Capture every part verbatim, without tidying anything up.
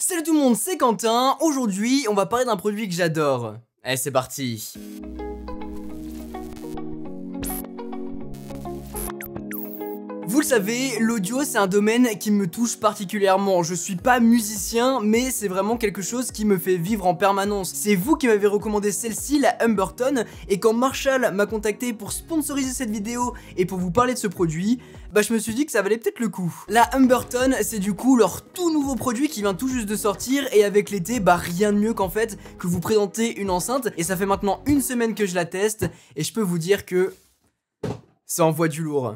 Salut tout le monde, c'est Quentin. Aujourd'hui, on va parler d'un produit que j'adore. Allez, c'est parti. Vous le savez, l'audio c'est un domaine qui me touche particulièrement. Je suis pas musicien, mais c'est vraiment quelque chose qui me fait vivre en permanence. C'est vous qui m'avez recommandé celle-ci, la Humberton, et quand Marshall m'a contacté pour sponsoriser cette vidéo et pour vous parler de ce produit, bah je me suis dit que ça valait peut-être le coup. La Humberton, c'est du coup leur tout nouveau produit qui vient tout juste de sortir, et avec l'été, bah rien de mieux qu'en fait que vous présenter une enceinte, et ça fait maintenant une semaine que je la teste, et je peux vous dire que ça envoie du lourd.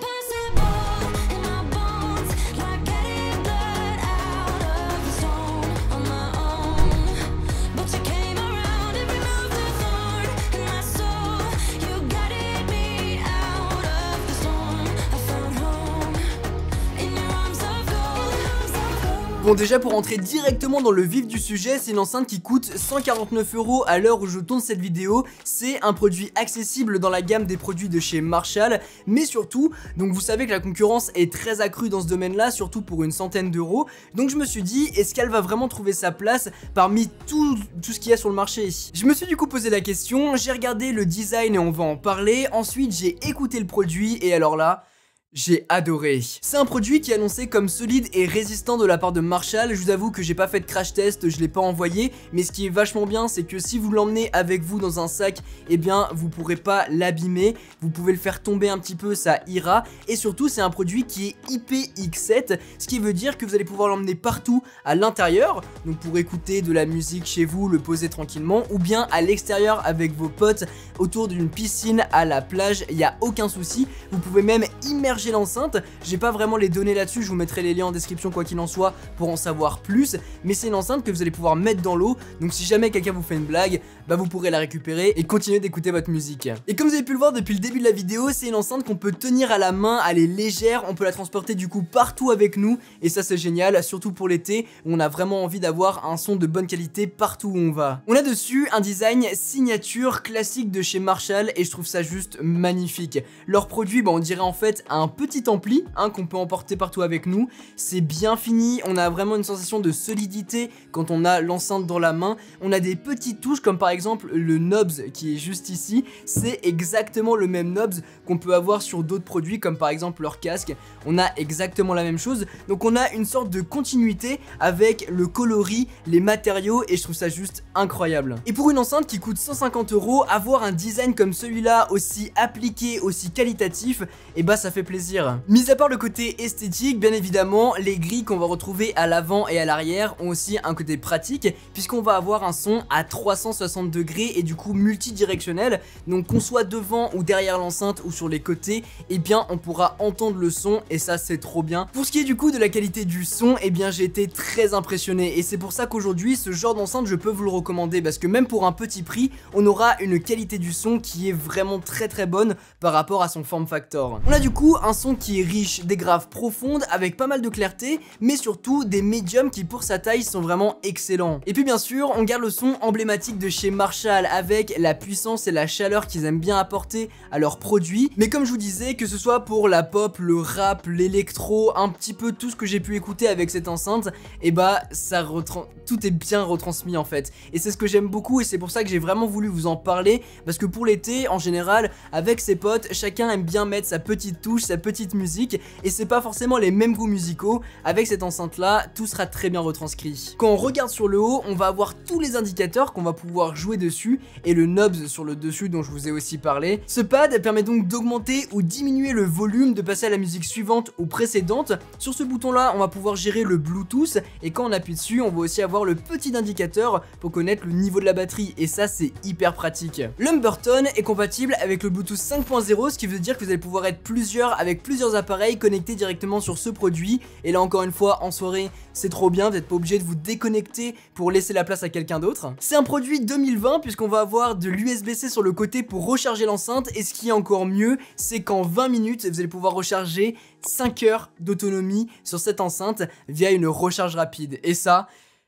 Bon, déjà pour rentrer directement dans le vif du sujet, c'est une enceinte qui coûte cent quarante-neuf euros à l'heure où je tourne cette vidéo. C'est un produit accessible dans la gamme des produits de chez Marshall, mais surtout, donc vous savez que la concurrence est très accrue dans ce domaine-là, surtout pour une centaine d'euros. Donc je me suis dit, est-ce qu'elle va vraiment trouver sa place parmi tout, tout ce qu'il y a sur le marché? Je me suis du coup posé la question, j'ai regardé le design et on va en parler. Ensuite, j'ai écouté le produit et alors là, j'ai adoré. C'est un produit qui est annoncé comme solide et résistant de la part de Marshall. Je vous avoue que j'ai pas fait de crash test, je l'ai pas envoyé, mais ce qui est vachement bien, c'est que si vous l'emmenez avec vous dans un sac, eh bien vous pourrez pas l'abîmer, vous pouvez le faire tomber un petit peu, ça ira, et surtout c'est un produit qui est I P X sept, ce qui veut dire que vous allez pouvoir l'emmener partout à l'intérieur, donc pour écouter de la musique chez vous, le poser tranquillement, ou bien à l'extérieur avec vos potes autour d'une piscine, à la plage, il y a aucun souci. Vous pouvez même immerger l'enceinte. J'ai pas vraiment les données là-dessus, je vous mettrai les liens en description quoi qu'il en soit pour en savoir plus, mais c'est une enceinte que vous allez pouvoir mettre dans l'eau, donc si jamais quelqu'un vous fait une blague, bah vous pourrez la récupérer et continuer d'écouter votre musique. Et comme vous avez pu le voir depuis le début de la vidéo, c'est une enceinte qu'on peut tenir à la main, elle est légère, on peut la transporter du coup partout avec nous, et ça c'est génial, surtout pour l'été où on a vraiment envie d'avoir un son de bonne qualité partout où on va. On a dessus un design signature classique de chez Marshall et je trouve ça juste magnifique. Leur produit, bah on dirait en fait un petit ampli hein, qu'on peut emporter partout avec nous. C'est bien fini, on a vraiment une sensation de solidité quand on a l'enceinte dans la main. On a des petites touches comme par exemple le knobs qui est juste ici. C'est exactement le même knobs qu'on peut avoir sur d'autres produits comme par exemple leur casque. On a exactement la même chose. Donc on a une sorte de continuité avec le coloris, les matériaux, et je trouve ça juste incroyable. Et pour une enceinte qui coûte cent cinquante euros, avoir un design comme celui-là aussi appliqué, aussi qualitatif, et bah ça fait plaisir. Mis à part le côté esthétique, bien évidemment, les grilles qu'on va retrouver à l'avant et à l'arrière ont aussi un côté pratique, puisqu'on va avoir un son à trois cent soixante degrés et du coup multidirectionnel. Donc qu'on soit devant ou derrière l'enceinte ou sur les côtés, eh bien on pourra entendre le son, et ça c'est trop bien. Pour ce qui est du coup de la qualité du son, eh bien j'ai été très impressionné, et c'est pour ça qu'aujourd'hui ce genre d'enceinte je peux vous le recommander, parce que même pour un petit prix, on aura une qualité du son qui est vraiment très très bonne par rapport à son form factor. On a du coup un son qui est riche, des graves profondes avec pas mal de clarté, mais surtout des médiums qui pour sa taille sont vraiment excellents. Et puis bien sûr on garde le son emblématique de chez Marshall avec la puissance et la chaleur qu'ils aiment bien apporter à leurs produits. Mais comme je vous disais, que ce soit pour la pop, le rap, l'électro, un petit peu tout ce que j'ai pu écouter avec cette enceinte, et bah ça retrans... tout est bien retransmis en fait. Et c'est ce que j'aime beaucoup, et c'est pour ça que j'ai vraiment voulu vous en parler, parce que pour l'été en général avec ses potes, chacun aime bien mettre sa petite touche, sa petite musique, et c'est pas forcément les mêmes goûts musicaux. Avec cette enceinte là, tout sera très bien retranscrit. Quand on regarde sur le haut, on va avoir tous les indicateurs qu'on va pouvoir jouer dessus, et le knobs sur le dessus dont je vous ai aussi parlé. Ce pad permet donc d'augmenter ou diminuer le volume, de passer à la musique suivante ou précédente. Sur ce bouton là, on va pouvoir gérer le Bluetooth, et quand on appuie dessus, on va aussi avoir le petit indicateur pour connaître le niveau de la batterie, et ça c'est hyper pratique. L'Humberton est compatible avec le Bluetooth cinq point zéro, ce qui veut dire que vous allez pouvoir être plusieurs avec plusieurs appareils connectés directement sur ce produit. Et là encore une fois, en soirée c'est trop bien, vous n'êtes pas obligé de vous déconnecter pour laisser la place à quelqu'un d'autre. C'est un produit deux mille vingt puisqu'on va avoir de l'U S B C sur le côté pour recharger l'enceinte, et ce qui est encore mieux, c'est qu'en vingt minutes vous allez pouvoir recharger cinq heures d'autonomie sur cette enceinte via une recharge rapide, et ça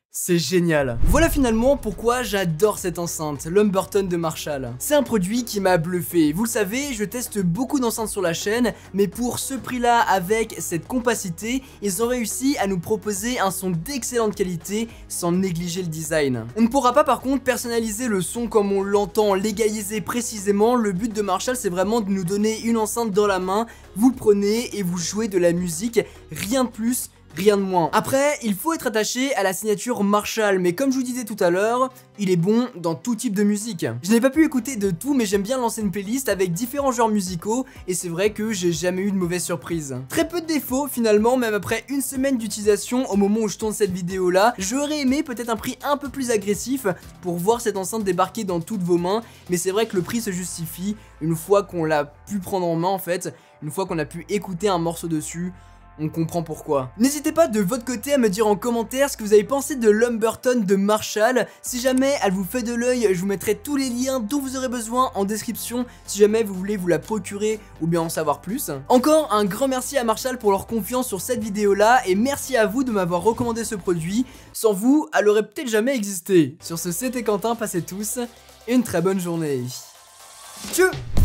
C'est génial. Voilà finalement pourquoi j'adore cette enceinte, l'Humberton de Marshall. C'est un produit qui m'a bluffé. Vous le savez, je teste beaucoup d'enceintes sur la chaîne, mais pour ce prix-là, avec cette compacité, ils ont réussi à nous proposer un son d'excellente qualité sans négliger le design. On ne pourra pas par contre personnaliser le son comme on l'entend, l'égaliser précisément. Le but de Marshall, c'est vraiment de nous donner une enceinte dans la main, vous le prenez et vous jouez de la musique, rien de plus, rien de moins. Après, il faut être attaché à la signature Marshall, mais comme je vous disais tout à l'heure, il est bon dans tout type de musique. Je n'ai pas pu écouter de tout, mais j'aime bien lancer une playlist avec différents genres musicaux, et c'est vrai que j'ai jamais eu de mauvaise surprise. Très peu de défauts finalement, même après une semaine d'utilisation au moment où je tourne cette vidéo là. J'aurais aimé peut-être un prix un peu plus agressif pour voir cette enceinte débarquer dans toutes vos mains, mais c'est vrai que le prix se justifie une fois qu'on l'a pu prendre en main en fait, une fois qu'on a pu écouter un morceau dessus. On comprend pourquoi. N'hésitez pas de votre côté à me dire en commentaire ce que vous avez pensé de l'Humberton de Marshall. Si jamais elle vous fait de l'œil, je vous mettrai tous les liens dont vous aurez besoin en description si jamais vous voulez vous la procurer ou bien en savoir plus. Encore un grand merci à Marshall pour leur confiance sur cette vidéo là et merci à vous de m'avoir recommandé ce produit. Sans vous, elle aurait peut-être jamais existé. Sur ce, c'était Quentin, passez tous une très bonne journée. Tchou!